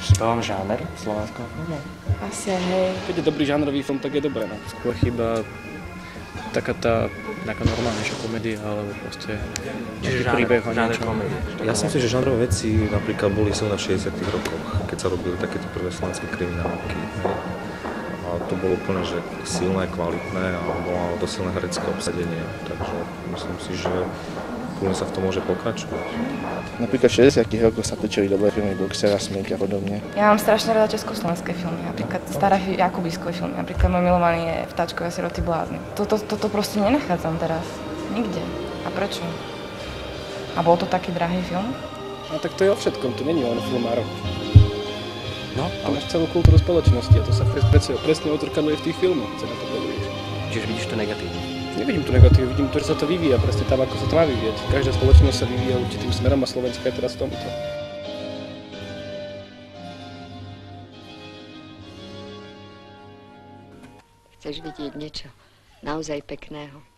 Chýba vám žáner slovenského filmu? Asi hej. Keď je dobrý žánrový film, tak je dobré. No. Skôr chýba taká normálnejšia komédia, alebo proste nejaký príbeh o niečom. Ja si myslím, že žánrové veci napríklad boli silné v 60. rokoch, keď sa robili takéto prvé slovenské kriminálky. A to bolo úplne že silné, kvalitné a bolo to silné herecké obsadenie. Takže myslím si, že úplne sa v tom môže pokračovať. Napríklad v 60. rokoch sa točili dobré filmy, Boxera, Smieť a podobne. Ja mám strašne rada československé filmy, napríklad staré jakubískové filmy, napríklad môj milovaný je Vtáčkovia siroty blázni. Toto proste nenachádzam teraz, nikde. A prečo? A bol to taký drahý film? No tak to je o všetkom, to není len o filmároch. No, To máš celú kultúru spoločnosti a to sa presne odzrkadluje v tých filmoch, keď sa na to pozrieš. čiže vidíš to negatívne. Nevidím tu negatív, vidím to, že sa to vyvíja presne tam, ako sa to má vyvíjať. Každá spoločnosť sa vyvíja určitým smerom a Slovenska je teraz v tomto. Chceš vidieť niečo naozaj pekného?